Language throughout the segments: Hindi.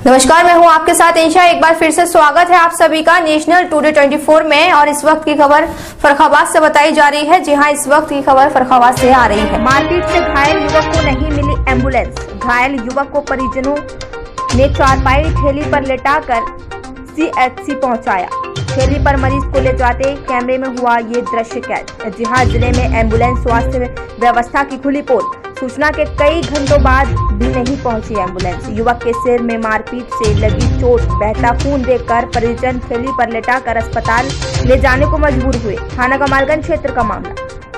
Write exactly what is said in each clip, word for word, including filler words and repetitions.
नमस्कार, मैं हूं आपके साथ इंशा। एक बार फिर से स्वागत है आप सभी का नेशनल टुडे चौबीस में। और इस वक्त की खबर फर्रुखाबाद से बताई जा रही है। जी हां, इस वक्त की खबर फर्रुखाबाद से आ रही है। मारपीट से घायल युवक को नहीं मिली एम्बुलेंस। घायल युवक को परिजनों ने चारपाई ठेली पर लेटाकर सीएचसी पहुंचाया। ठेली पर मरीज को ले जाते कैमरे में हुआ ये दृश्य कैद। जी हां, जिले में एम्बुलेंस स्वास्थ्य व्यवस्था की खुली पोल। सूचना के कई घंटों बाद भी नहीं पहुंची एम्बुलेंस। युवक के सिर में मारपीट से लगी चोट, बहता खून देखकर परिजन ठेली पर लेटाकर अस्पताल ले जाने को मजबूर हुए। थाना कमालगंज क्षेत्र का मामला।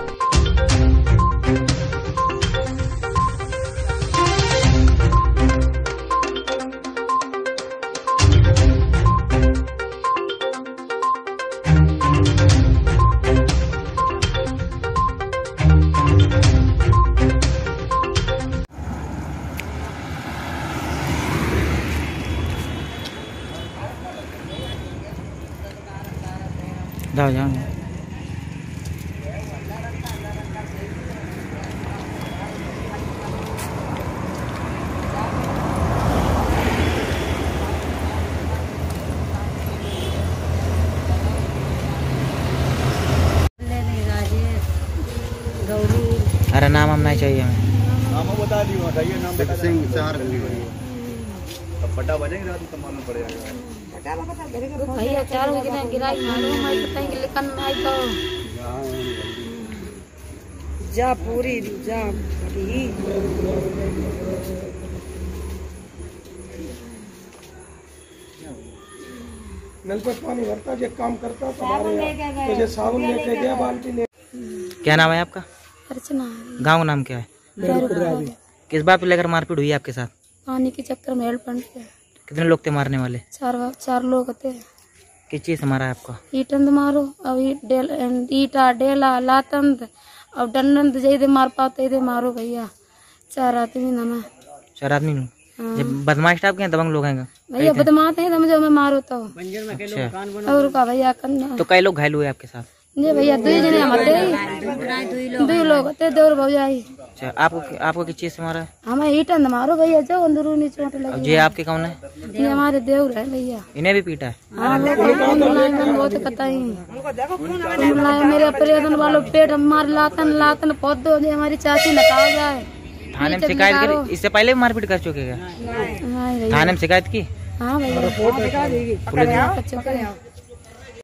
जाओ जाओ अरे नाम हम नहीं चाहिए हमें। नाम बता दी, बताइए नाम बता सिंह चार अब पटा बजेंगे रात में मालूम पड़ेगा। भैया चार बजे ना गिराई मालूम है पता है लेकिन आई तो जा पूरी जा पूरी नल पर पानी भरता जो काम करता तो जो साबुन लेके गया बाल्टी ले। क्या नाम है आपका? अर्चना। गांव का नाम क्या है? किस बात पे लेकर मारपीट हुई आपके साथ? पानी के चक्कर में हेल्प पंड पे। कितने लोग थे मारने वाले? चार चार लोग थे। किस चीज से मारा है आपको? ईटंद मारो अब डेल ईटा डेला लातंद अब डंडन जैसे मार पाते थे मारो भैया। चार आदमी ना मैं चार आदमी जब बदमाश टाइप के दबंग लोग हैं भैया, बदमाश है मुझे मैं मारो तो अच्छा। और का भैया करना तो कई लोग घायल हुए आपके साथ? जी भैया दो जने हमारे दो लोग थे, दो भौजाई। अच्छा, आपको आपको किस चीज से मारा है? हमें ईटंद मारो भैया, जो अंदरूनी चोट लगी। जी आपके कौन है? ये हमारे देवर है भैया। इन्हें भी पीटा है? हाँ, बहुत कताई मेरे ऑपरेशन वालों पेट मार लातन लातन पौध दो हमारी चाची नकाल जाए। थाने में शिकायत की? इससे पहले भी मारपीट कर चुके हैं? थाने में शिकायत की? हाँ भैया।